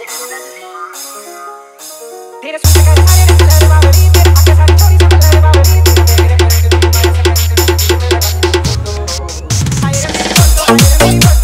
तेरे सूट का सारे रंग लहरवा बड़ी तेरे आके सारी छोरी सब लहरवा बड़ी तेरे करंट दी मारे से करंट दी मेरा आए रे मेरी फोटो